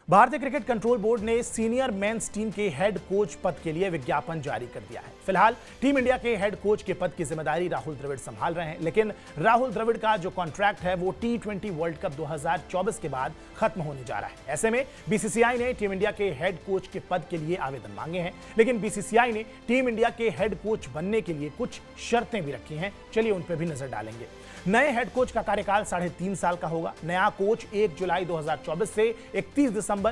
भारतीय cricket control board ने senior men's team के हेड कोच पद के लिए विज्ञापन जारी कर दिया है। फिलहाल टीम इंडिया के हेड कोच के पद की जिम्मेदारी राहुल द्रविड़ संभाल रहे हैं, लेकिन राहुल द्रविड़ का जो कॉन्ट्रैक्ट है वो T20 वर्ल्ड कप 2024 के बाद खत्म होने जा रहा है। ऐसे में बीसीसीआई ने टीम इंडिया के हेड कोच के पद के लिए आवेदन मांगे हैं, लेकिन बीसीसीआई ने टीम इंडिया के हेड कोच बनने के लिए कुछ शर्तें भी रखी हैं। चलिए उन पर भी नजर डालेंगे। नए हेड कोच का कार्यकाल 3.5 साल का होगा। नया कोच 1 जुलाई 2024 से 31 दिसंबर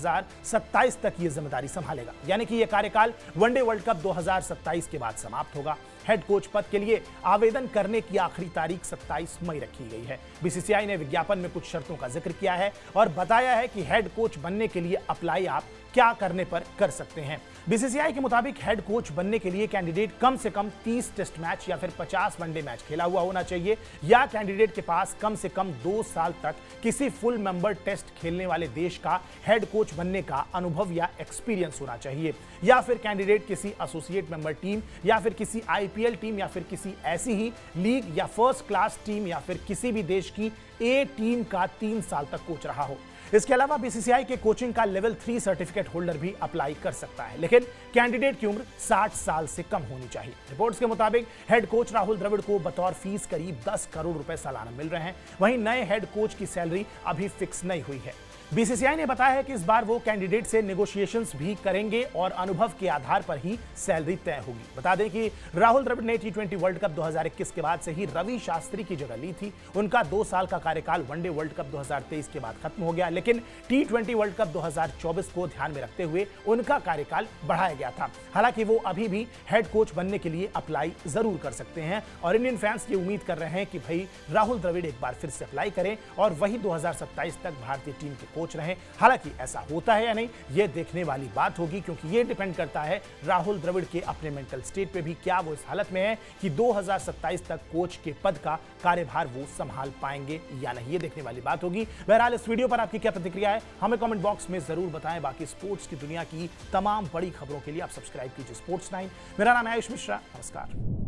2027 तक ये जिम्मेदारी संभालेगा, यानी कि यह कार्यकाल वनडे वर्ल्ड कप 2027 के बाद समाप्त होगा। हेड कोच पद के लिए आवेदन करने की आखिरी तारीख 27 मई रखी गई है। बीसीसीआई ने विज्ञापन में कुछ शर्तों का जिक्र किया है और बताया है कि हेड कोच बनने के लिए अप्लाई आप क्या करने पर कर सकते हैं। बीसीसीआई के मुताबिक हेड कोच बनने के लिए कैंडिडेट कम से कम 30 टेस्ट मैच या फिर 50 वनडे मैच खेला हुआ होना चाहिए, या कैंडिडेट के पास कम से कम 2 साल तक किसी फुल मेंबर टेस्ट खेलने वाले देश का हेड कोच बनने का अनुभव या एक्सपीरियंस होना चाहिए, या फिर कैंडिडेट किसी एसोसिएट मेंबर टीम या फिर किसी आईपीएल टीम या फिर किसी ऐसी ही लीग या फर्स्ट क्लास टीम या फिर किसी भी देश की ए टीम का 3 साल तक कोच रहा हो। इसके अलावा बीसीसीआई के कोचिंग का लेवल 3 सर्टिफिकेट होल्डर भी अप्लाई कर सकता है, लेकिन कैंडिडेट की उम्र 60 साल से कम होनी चाहिए। रिपोर्ट्स के मुताबिक हेड कोच राहुल द्रविड़ को बतौर फीस करीब 10 करोड़ रुपए सालाना मिल रहे हैं। वहीं नए हेड कोच की सैलरी अभी फिक्स नहीं हुई है। बीसीसीआई ने बताया है कि इस बार वो कैंडिडेट से नेगोशिएशंस भी करेंगे और अनुभव के आधार पर ही सैलरी तय होगी। बता दें कि राहुल द्रविड़ ने T20 वर्ल्ड कप 2021 के बाद से ही रवि शास्त्री की जगह ली थी। उनका 2 साल का कार्यकाल वनडे वर्ल्ड कप 2023 के बाद खत्म हो गया, लेकिन T20 वर्ल्ड कप 2024 को ध्यान में रखते हुए उनका कार्यकाल बढ़ाया गया था। हालांकि वो अभी भी हेड कोच बनने के लिए अप्लाई जरूर कर सकते हैं और इंडियन फैंस ये उम्मीद कर रहे हैं कि भाई राहुल द्रविड़ एक बार फिर से अप्लाई करें और वही 2027 तक भारतीय टीम के कोच रहे। हालांकि ऐसा होता है या नहीं यह देखने वाली बात होगी, क्योंकि यह डिपेंड करता है राहुल द्रविड़ के अपने मेंटल स्टेट पे भी, क्या वो इस हालत में है कि 2027 तक कोच के पद का कार्यभार वो संभाल पाएंगे या नहीं। ये देखने वाली बात होगी। बहरहाल इस वीडियो पर आपकी क्या प्रतिक्रिया है हमें कमेंट बॉक्स में जरूर बताएं। बाकी स्पोर्ट्स की दुनिया की तमाम बड़ी खबरों के लिए आप सब्सक्राइब कीजिए स्पोर्ट्स 9। मेरा नाम है आयुष मिश्रा। नमस्कार।